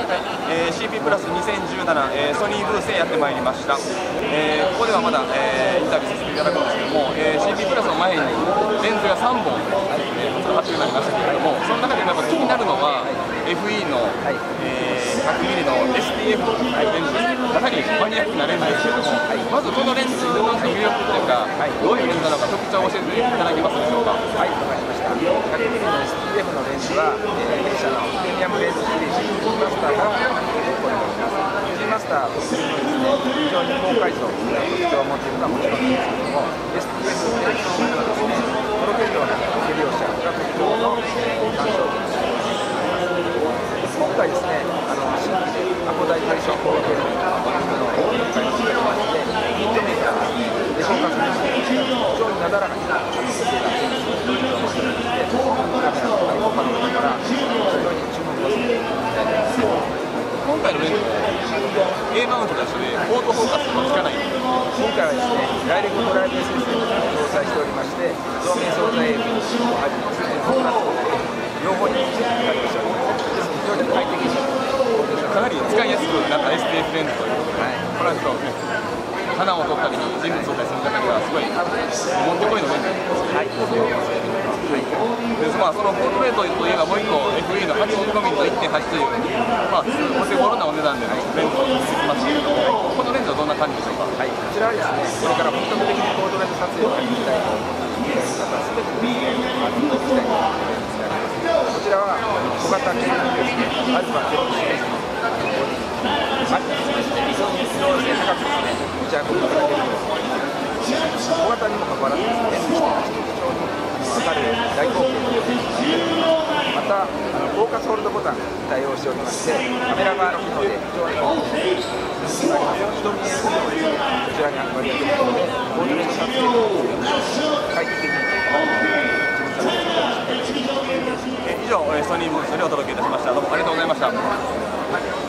CP プラス2017、ソニーブースへやってまいりました。ここではまだ、インタビューさせていただくんですけども、CP プラスの前にレンズが3本、発表になりましたけれども、その中でもやっぱ気になるのは FE の、100mm の STF レンズです。かなりマニアックなレンズですけども、まずこのレンズの魅力というか、どういうレンズなのか特徴を教えていただけますでしょうか。 はい、わかりました。100mm の STF のレンズは、弊社のプレミアムレンズシリーズ G マスターがこれになります。G マスター特有のですね、非常に高解像度な特徴を持っているのはもちろんですけれども、STF レンズというのはですね、とろけるような手描写が特徴の干渉機になります。今回ですね、新規でアコダイ対象光景のものを開発しておりまして、ヒートメーカーでフォーカスにして非常になだらかに設計ができるというのを持っていまして、カメラの開放可能だから非常に注目をしていただいています。 今回のレンズ、A マウントと一緒でオートフォーカスがつかない。 今回はですね、ダイレクトドライブ SSD を搭載しておりまして、照明操作 AV をはじめですね、フォーカス両方に対応しております。ですので非常に快適にかなり使いやすくなった STF レンズということで、これはちょっと花を撮ったり人物を撮ったりする方にはすごいもってこいのレンズですね。 はい、 でまあ、そのポートレートといえばもう一個 FE の 85mm と 1.8 という、まあ、お手頃なお値段でのレンズを出てきましたけれども、このレンズはどんな感じでしょうか。 はい、こちらはですね、これから本格的にポートレート撮影を始めたいと思っている方すべてにいきたいと思っているんですが、こちらは小型系にですね、アルファ Z シリーズのマックスですね、非常に機能性高くですね、持ち運びいただけるようになっています。小型にもかかわらずですね、非常に明るい大口径のレンズになっています。またフォーカスホールドボタンに対応しておりまして、カメラ側の機能で非常に人見えするのですね、こちらに割り当てることで、ポートレート撮影を快適に自分たちで撮影しています。 以上、ソニーブースよりお届けいたしました。どうもありがとうございました。 はい。